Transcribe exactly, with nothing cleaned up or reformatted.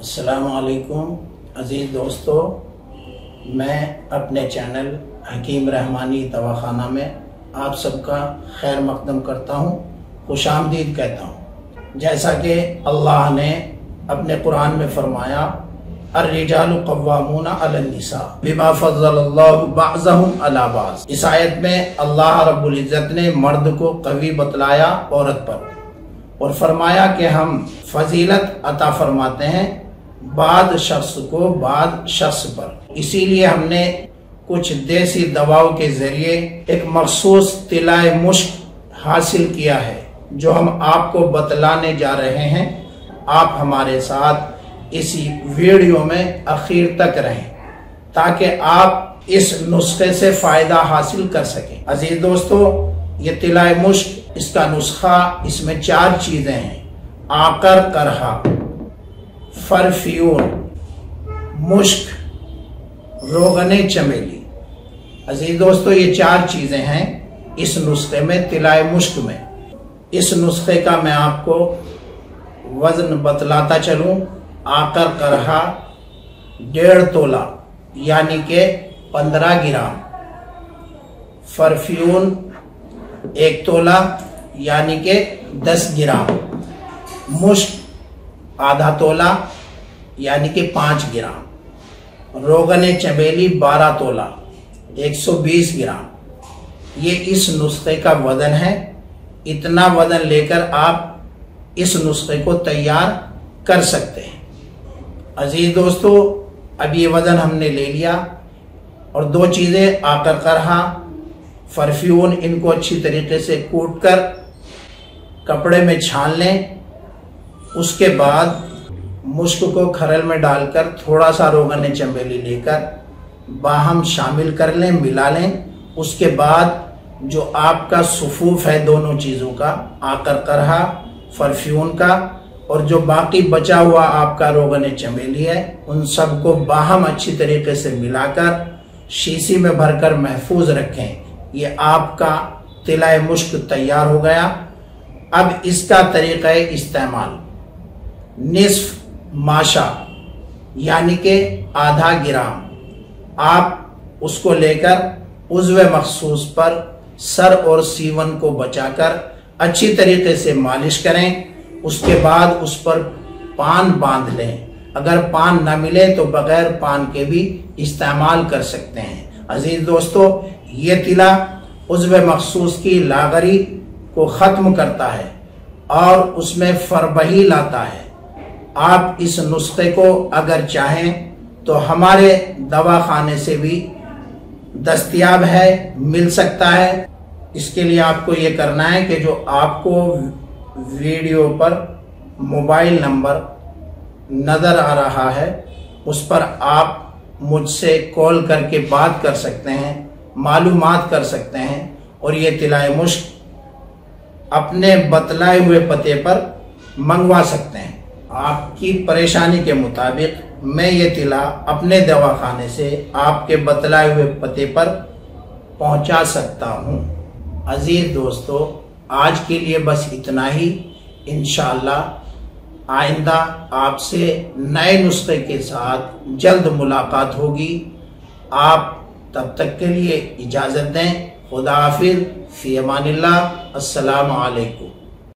अस्सलामुअलैकुम अज़ीज़ दोस्तों, मैं अपने चैनल हकीम रहमानी दवाखाना में आप सबका खैर मकदम करता हूँ, खुशामदीद कहता हूँ। जैसा कि अल्लाह ने अपने कुरान में फरमाया, अर्रिजालु कव्वामूना अलन्निसा बिमा फज़्ज़लल्लाहु बअज़हुम अला बअज़। इस आयत में अल्लाह रब्बुल इज़्ज़त ने मर्द को कवी बतलाया औरत पर और फरमाया कि हम फजीलत अता फरमाते हैं बाद शख्स को बाद शख्स पर। इसीलिए हमने कुछ देसी दवाओं के जरिए एक मखसूस तिलाए मुश्क हासिल किया है, जो हम आपको बतलाने जा रहे हैं। आप हमारे साथ इसी वीडियो में आखिर तक रहें ताकि आप इस नुस्खे से फायदा हासिल कर सकें। अजीज दोस्तों, ये तिलाए मुश्क, इसका नुस्खा, इसमें चार चीजें हैं: आकर करहा, फरफ्यून, मुश्क, रोगने चमेली। अजीज दोस्तों, ये चार चीजें हैं इस नुस्खे में, तिलाए मुश्क में। इस नुस्खे का मैं आपको वजन बतलाता चलूं। आकर करहा डेढ़ तोला यानी के पंद्रह ग्राम, फरफ्यून एक तोला यानी के दस ग्राम, मुश्क आधा तोला यानी कि पाँच ग्राम, रोगने चमेली बारह तोला एक सौ बीस ग्राम। ये इस नुस्खे का वजन है। इतना वजन लेकर आप इस नुस्खे को तैयार कर सकते हैं। अजीज दोस्तों, अब ये वजन हमने ले लिया और दो चीज़ें आकर करहा, फरफ्यून, इनको अच्छी तरीके से कूट कर कपड़े में छान लें। उसके बाद मुश्क को खरल में डालकर थोड़ा सा रोगन चमेली लेकर बाहम शामिल कर लें, मिला लें। उसके बाद जो आपका सुफूफ है दोनों चीज़ों का, आकर करहा, फरफ्यून का, और जो बाकी बचा हुआ आपका रोगन चमेली है, उन सबको बाहम अच्छी तरीके से मिलाकर शीशी में भरकर महफूज रखें। ये आपका तिलाए मुश्क तैयार हो गया। अब इसका तरीक़ा इस्तेमाल, निस्फ माशा यानी के आधा ग्राम, आप उसको लेकर उज़्व मखसूस पर सर और सीवन को बचाकर अच्छी तरीके से मालिश करें। उसके बाद उस पर पान बांध लें। अगर पान न मिले तो बगैर पान के भी इस्तेमाल कर सकते हैं। अजीज दोस्तों, ये तिला उज़्व मखसूस की लागरी को ख़त्म करता है और उसमें फरबही लाता है। आप इस नुस्खे को अगर चाहें तो हमारे दवाखाने से भी दस्तयाब है, मिल सकता है। इसके लिए आपको ये करना है कि जो आपको वीडियो पर मोबाइल नंबर नज़र आ रहा है, उस पर आप मुझसे कॉल करके बात कर सकते हैं, मालूमात कर सकते हैं और ये तिलाए मुश्क अपने बतलाए हुए पते पर मंगवा सकते हैं। आपकी परेशानी के मुताबिक मैं ये तिला अपने दवाखाने से आपके बतलाए हुए पते पर पहुंचा सकता हूं। अजीज दोस्तों, आज के लिए बस इतना ही। इंशाअल्लाह आइंदा आपसे नए नुस्खे के साथ जल्द मुलाकात होगी। आप तब तक के लिए इजाज़त दें। खुदा हाफिज़, फ़ी अमानिल्लाह। अस्सलामु अलैकुम।